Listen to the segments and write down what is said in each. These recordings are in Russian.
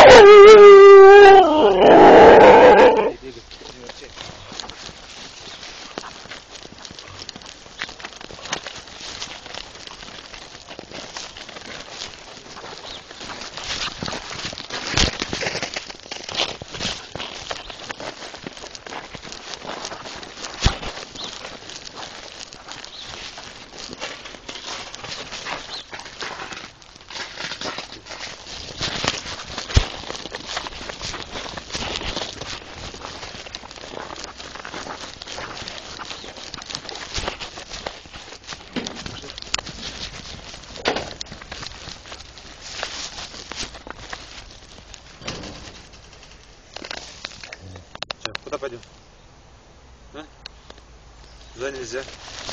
Куда пойдем? А? Туда нельзя.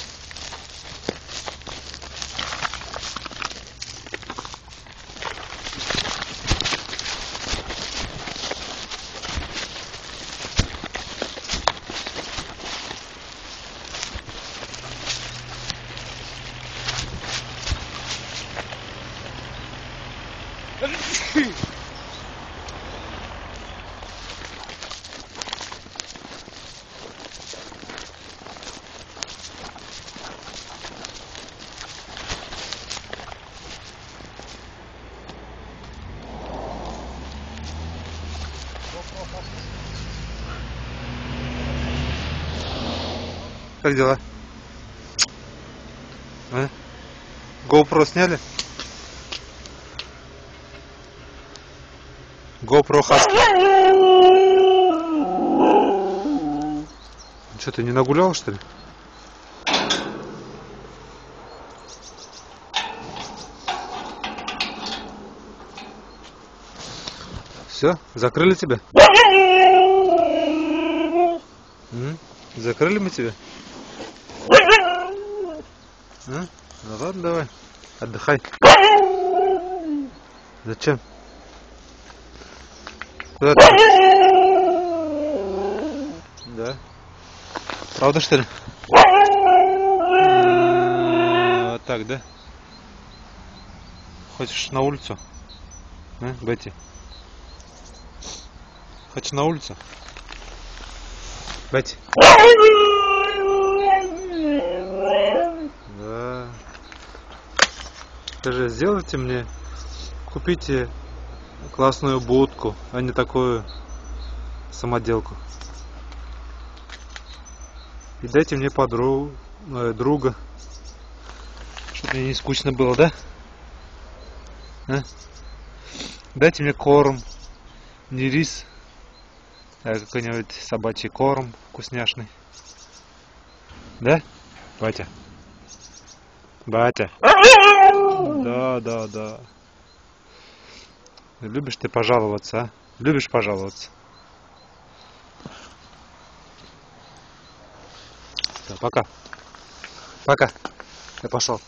Как дела? А? GoPro сняли? GoPro Husky. Что, ты не нагулял, что ли? Все? Закрыли тебя? Закрыли мы тебя? А? Ну ладно, давай. Отдыхай. Зачем? Куда ты? Да. Правда, что ли? Вот так, да? Хочешь на улицу? А, Бетти? Хочешь на улицу? Бетти? Да. Скажи, сделайте мне, купите классную будку, а не такую самоделку. И дайте мне друга, чтобы мне не скучно было, да? А? Дайте мне корм, не рис, а какой-нибудь собачий корм вкусняшный. Да, батя? Батя? Да. Любишь ты пожаловаться, а? Любишь пожаловаться? Все, пока. Пока. Я пошел.